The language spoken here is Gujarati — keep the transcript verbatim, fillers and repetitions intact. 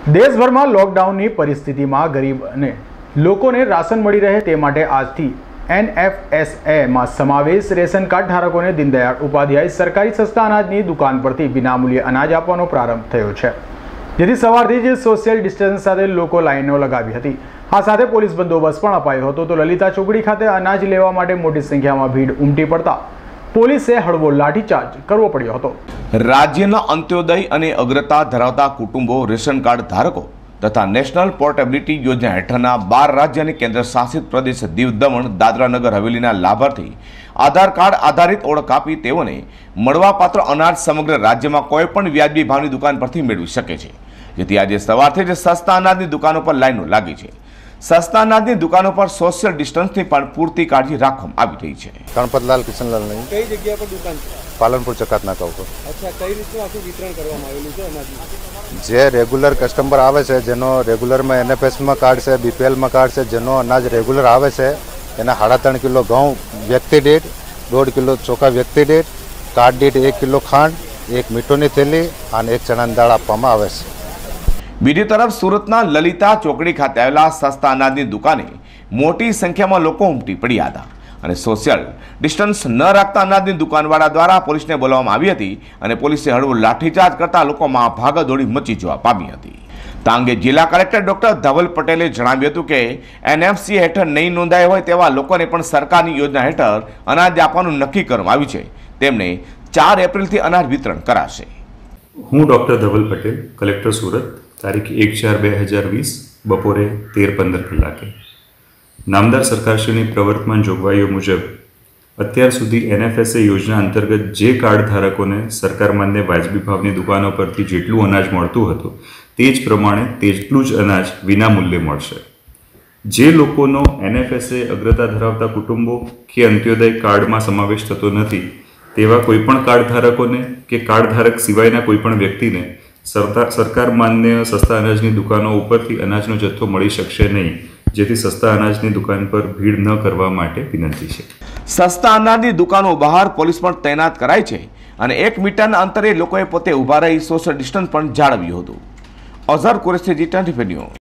દેશભરમાં લોકડાઉનની પરિસ્થિતિમાં ગરીબ અને લોકોને રાશન મળી રહે તે માટે આજથી એન એફ એસ એમાં સમાવેશ રેશન કાર્ડ ધારકોને દીનદયાળ ઉપાધ્યાય સરકારી સસ્તા અનાજની દુકાન પરથી વિનામૂલ્યે અનાજ આપવાનો પ્રારંભ થયો છે, જેથી સવારથી જ સોશિયલ ડિસ્ટન્સ સાથે લોકો લાઈનો લગાવી હતી। આ સાથે પોલીસ બંદોબસ્ત પણ અપાયો હતો તો લલિતા ચોકડી ખાતે અનાજ લેવા માટે મોટી સંખ્યામાં ભીડ ઉમટી પડતા પોલીસે હળવો લાઠીચાર્જ કરવો પડ્યો હતો। રાજ્યના અંત્યોદય અને અગ્રતા ધરાવતા કુટુંબો રેશન કાર્ડ ધારકો તથા નેશનલ પોર્ટેબિલિટી યોજના હેઠળના બાર રાજ્ય અને કેન્દ્ર શાસિત પ્રદેશ દીવ દમણ દાદરા નગર હવેલીના લાભાર્થી આધાર કાર્ડ આધારિત ઓળખ આપી તેઓને મળવાપાત્ર અનાજ સમગ્ર રાજ્યમાં કોઈ પણ વ્યાજબી ભાવની દુકાન પરથી મેળવી શકે છે, જેથી આજે સવારથી જ સસ્તા અનાજની દુકાનો પર લાઈનો લાગી છે। સસ્તા અનાજની દુકાનો પર સોશિયલ ડિસ્ટન્સની પણ પૂરતી કાળજી રાખવામાં આવી રહી છે। ગણપતલાલ કિશનલાલ નહીં, કઈ જગ્યા પર દુકાન છે? પાલનપુર ચકાત નાકા ઉપર। અચ્છા, કઈ રીતનું આખું વિતરણ કરવામાં આવેલું છે અનાજનું? જે રેગ્યુલર કસ્ટમર આવે છે, જેનો રેગ્યુલરમાં એન એફ એસમાં કાર્ડ છે, બીપીએલમાં કાર્ડ છે, જેનો અનાજ રેગ્યુલર આવે છે એને સાડા ત્રણ કિલો ઘઉં વ્યક્તિ દીઠ, દોઢ કિલો ચોખા વ્યક્તિ દીઠ, કાર્ડ દીઠ એક કિલો ખાંડ, એક મીઠોની થેલી અને એક ચણાની દાળ આપવામાં આવે છે। બીજી તરફ સુરતના લલિતા ચોકડી ખાતે આવેલા સસ્તા અનાજની દુકાને મોટી સંખ્યામાં લોકો ઉમટી પડ્યા હતા અને સોશિયલ ડિસ્ટન્સ ન રાખતા અનાજની દુકાનવાળા દ્વારા પોલીસને બોલાવવામાં આવી હતી અને પોલીસે હળવો લાઠીચાર્જ કરતા લોકોમાં ભાગદોડી મચી જવા પામી હતી। આ અંગે જિલ્લા કલેક્ટર ડોક્ટર ધવલ પટેલે જણાવ્યું હતું કે એન એફ સી હેઠળ નહીં નોંધાયા હોય તેવા લોકોને પણ સરકારની યોજના હેઠળ અનાજ આપવાનું નક્કી કરવામાં આવ્યું છે, તેમને ચાર એપ્રિલથી અનાજ વિતરણ કરાશે। હું ડોક્ટર ધવલ પટેલ, કલેક્ટર સુરત, તારીખ એક ચાર બે હજાર વીસ બપોરે તેર પંદર કલાકે નામદાર સરકારશ્રીની પ્રવર્તમાન જોગવાઈઓ મુજબ અત્યાર સુધી એન એફ એસ એ યોજના અંતર્ગત જે કાર્ડ ધારકોને સરકાર માન્ય વાજબી ભાવની દુકાનો પરથી જેટલું અનાજ મળતું હતું તે જ પ્રમાણે તેટલું જ અનાજ વિનામૂલ્યે મળશે। જે લોકોનો એન એફ એસ એ અગ્રતા ધરાવતા કુટુંબો કે અંત્યોદય કાર્ડમાં સમાવેશ થતો નથી તેવા કોઈપણ કાર્ડ ધારકોને કે કાર્ડ ધારક સિવાયના કોઈપણ વ્યક્તિને સરકાર સરકાર માન્ય સસ્તા અનાજની દુકાનો ઉપરથી અનાજનો જથ્થો મળી શકશે નહીં, જેથી સસ્તા અનાજની દુકાન પર ભીડ ન કરવા માટે વિનંતી છે। સસ્તા અનાજની દુકાનો બહાર પોલીસ પણ તૈનાત કરાઈ છે અને એક મીટરના અંતરે લોકોએ પોતે ઊભા રહી સોશિયલ ડિસ્ટન્સ પણ જાળવ્યું હતું। Azhar Qureshi, G twenty four news.